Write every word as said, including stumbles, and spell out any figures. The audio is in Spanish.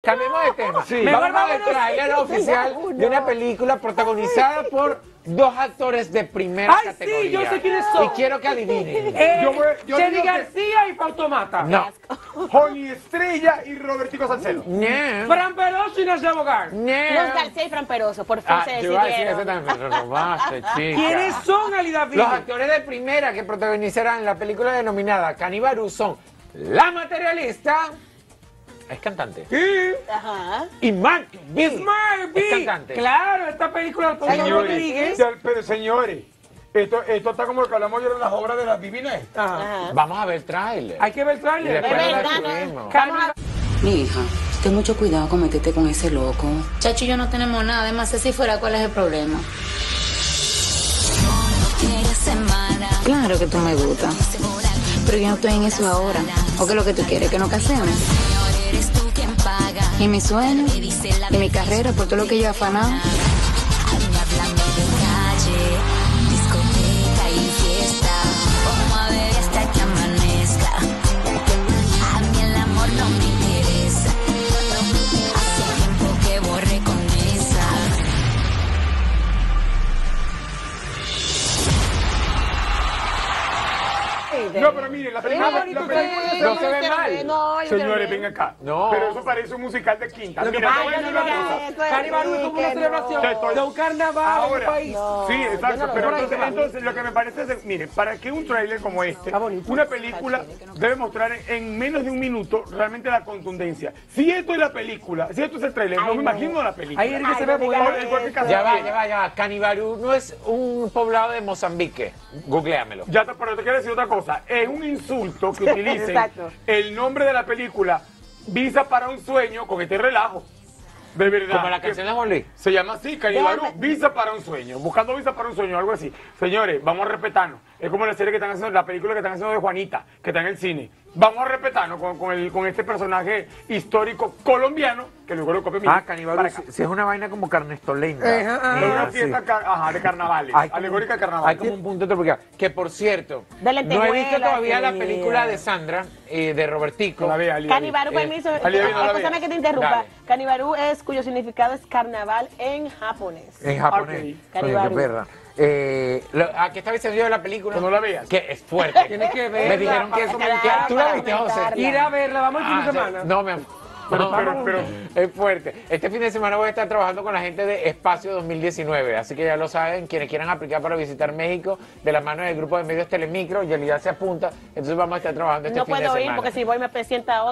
Cambiemos de tema. Sí. Vamos Mejor a ver el vámonos. tráiler oficial de una película protagonizada por dos actores de primera Ay, categoría. sí, yo sé quiénes son. Y quiero que adivinen. Eh, Yo voy- yo Jenny digo que- García y Fautomata. No. Joni Estrella y Robertico Salcedo. No. Fran Peroso y Nacia Bogar. No. Luz García y Fran Peroso, por fin Ah, se yo iba a decir ese decidieron. también, pero robaste, chica. ¿Quiénes son, Ali David? Los actores de primera que protagonizarán la película denominada Canibarú son La Materialista, es cantante, Sí. Ajá. y Mark B. Smart es cantante. Claro, esta película de Alfonso Señores, Rodríguez. ya- pero señores, esto, esto está como lo que hablamos ayer en las obras de las divinas. Ajá. Ajá. Vamos a ver el tráiler. Hay que ver el Y tráiler. después Es lo verdad, ¿no? descubrimos. Carmen- Mi hija, ten mucho cuidado con meterte con ese loco. Chacho y yo no tenemos nada, además si fuera, ¿cuál es el problema? Claro que tú me gustas, pero yo no estoy en eso ahora. ¿O qué es lo que tú quieres? ¿Que no casemos? ¿Y mi sueño? ¿Y mi carrera por todo lo que yo he afanado? No, pero miren, la película, la bonito película se ve. No se ve mal. No, yo quiero Señores, ver. ven acá. No. Pero eso parece un musical de quinta. Lo que Mira, pasa te voy a es decir que una cosa. Eso es Canibarú es como una que celebración no. Estoy- de un carnaval en Ahora, el país. No, sí, yo exacto, no lo pero veo. entonces, entonces lo que me parece es, mire, para que un tráiler como este, Está bonito. una película debe mostrar en, en menos de un minuto realmente la contundencia. Si esto es la película, si esto es el tráiler, no Ay, me no. imagino la película. Ahí es que Ay, se no ve digas bueno. Ahora, igual que eso. Casa Ya va, Bien. ya va, ya va. Canibarú no es un poblado de Mozambique. Googleamelo. Ya te, pero te quiero decir otra cosa. Es un insulto que utilicen Exacto. el nombre de la película Visa para un sueño con este relajo. De verdad. Como la canción de Juan Luis. Se llama así, Canibarú, Déjame- Visa para un sueño. Buscando visa para un sueño, algo así. Señores, vamos a respetarnos. Es como la serie que están haciendo, la película que están haciendo de Juanita, que está en el cine. Vamos a respetarnos con, con, el, con este personaje histórico colombiano, que luego lo copió mi Ah, Canibarú, si, si es una vaina como carnestolenta. Ajá, ajá. Es una Ah, fiesta sí. car- ajá, de carnavales, Hay como- alegórica de Hay carnaval. como un punto tropical. Que por cierto, De no he visto lentejuelas, todavía la querida. película de Sandra, eh, de Robertico. No la vea, Ali. Canibarú, Eh, permiso, Ali, Ali, no la escúchame veas. que te interrumpa. Dale. Canibarú es, cuyo significado es carnaval en japonés. En japonés. Ok. Oye, qué Canibarú. perra. Eh, lo, ¿A qué estaba diciendo yo de la película? Que no la veas. Que es fuerte. Tienes que verla Me dijeron que eso me... para- que- ¿Tú la para viste, José? comentarla. Ir a verla, vamos el fin Ah, de sí. semana. No, mi amor. Pero, No, pero, pero, es fuerte. Este fin de semana voy a estar trabajando con la gente de Espacio dos mil diecinueve, así que ya lo saben, quienes quieran aplicar para visitar México, de la mano del grupo de medios Telemicro, Yelida se apunta, entonces vamos a estar trabajando este No fin de puedo semana. ir porque si voy me presenta